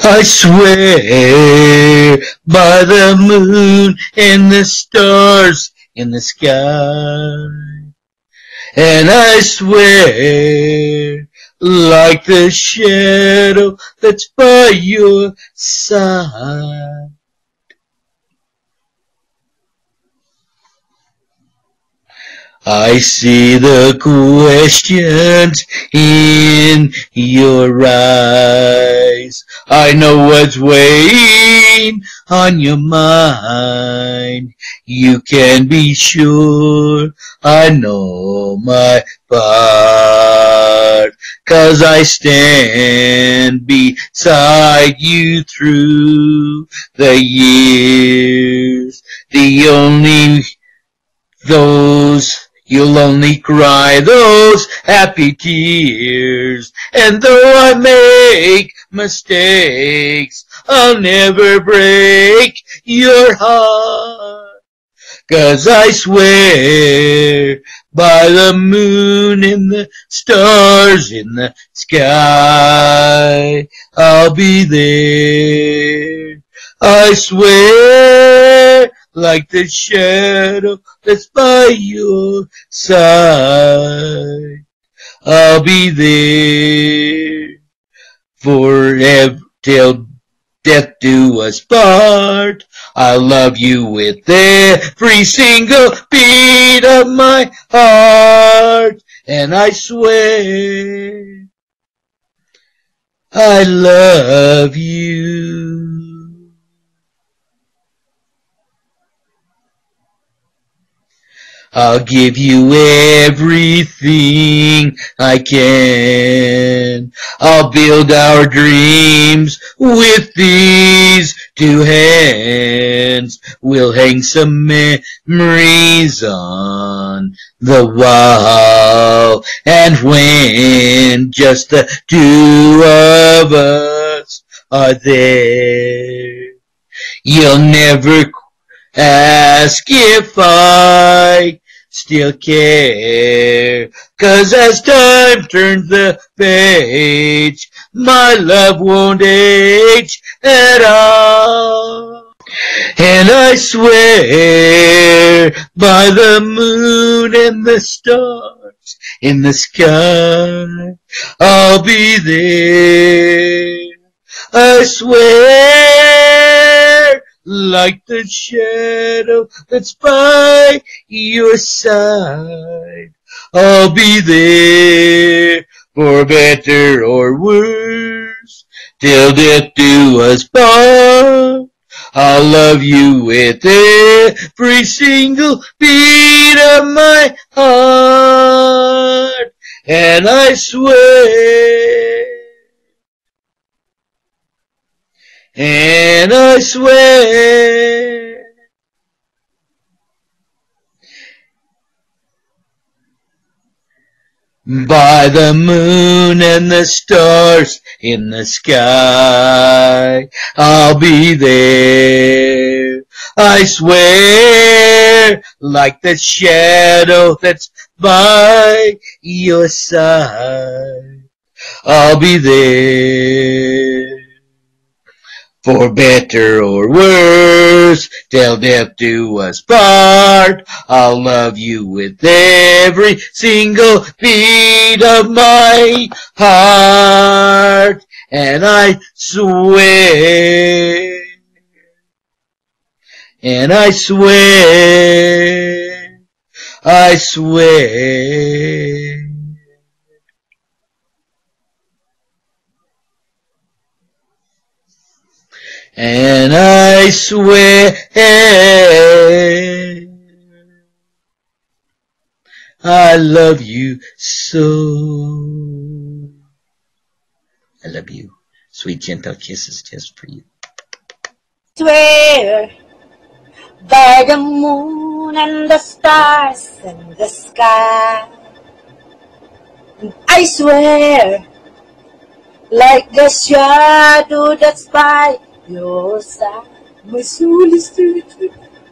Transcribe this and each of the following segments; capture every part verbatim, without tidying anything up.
I swear by the moon and the stars in the sky, and I swear like the shadow that's by your side. I see the questions in your eyes. I know what's weighing on your mind. You can be sure I know my part, 'cause I stand beside you through the years. The only those You'll only cry those happy tears. And though I make mistakes, I'll never break your heart. 'Cause I swear by the moon and the stars in the sky, I'll be there. I swear like the shadow that's by your side, I'll be there forever till death do us part. I love you with every single beat of my heart, and I swear I love you. I'll give you everything I can. I'll build our dreams with these two hands. We'll hang some memories on the wall. And when just the two of us are there, you'll never ask if I still care. 'Cause as time turns the page, my love won't age at all. And I swear by the moon and the stars in the sky, I'll be there. I swear like the shadow that's by your side, I'll be there for better or worse, till death do us part. I'll love you with every single beat of my heart, and I swear, and I swear by the moon and the stars in the sky, I'll be there. I swear like the shadow that's by your side, I'll be there for better or worse, till death do us part. I'll love you with every single beat of my heart, and I swear, and I swear, I swear, and I swear I love you so. I love you. Sweet, gentle kisses just for you. Swear by the moon and the stars in the sky, and I swear like the shadow that's by your side. My soul is stirred.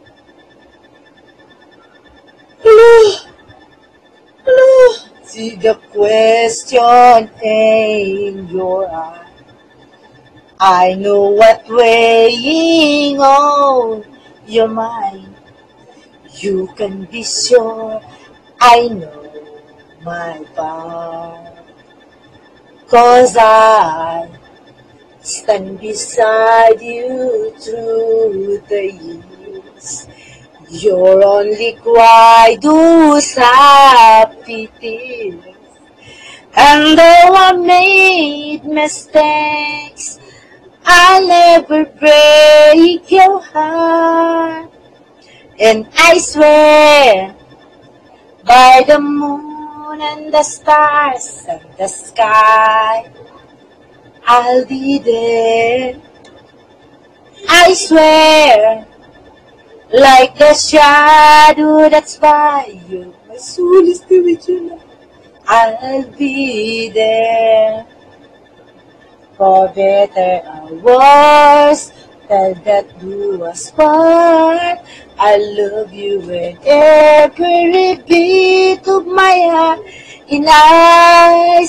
Hello, hello. See the question in your eye. I know what weighing on your mind. You can be sure I know my part. 'Cause I stand beside you through the years. You're only quiet those happy tears. And though I made mistakes, I'll never break your heart. And I swear by the moon and the stars and the sky, I'll be there. I swear, like the shadow that's by you, my soul is still with you now. I'll be there. For better or worse, till that do us part. I love you with every beat of my heart, and I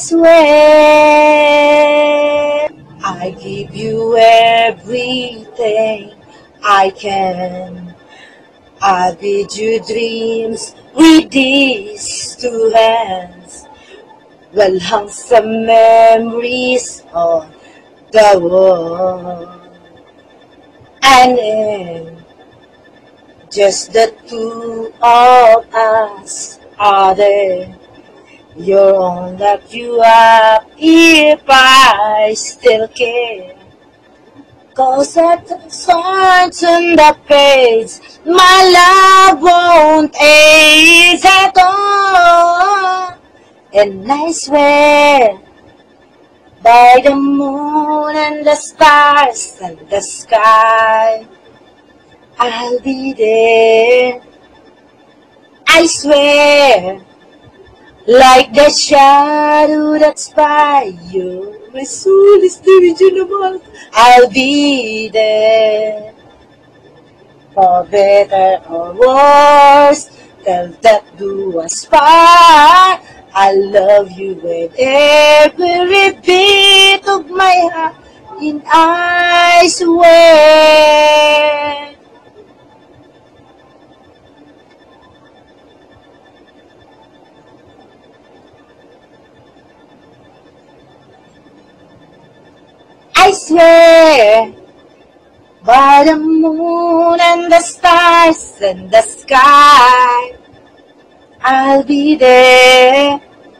swear I give you everything I can. I bid you dreams with these two hands. Well hung some memories on the wall, and in just the two of us are there. You're all that you have if I still care. 'Cause at the signs on the page, my love won't age at all. And I swear by the moon and the stars and the sky, I'll be there. I swear, like the shadow that's by you, my soul is divisionable. I'll be there. For better or worse, till death do us part. I love you with every beat of my heart, and I swear. I swear by the moon and the stars and the sky, I'll be there.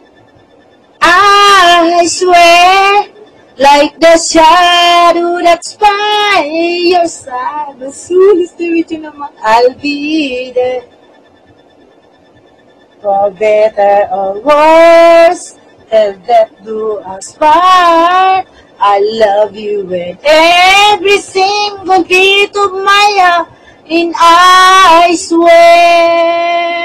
I swear, like the shadow that's by your side, the soul is the original. I'll be there. For better or worse, till death do us part. I love you with every single beat of my heart, and I swear.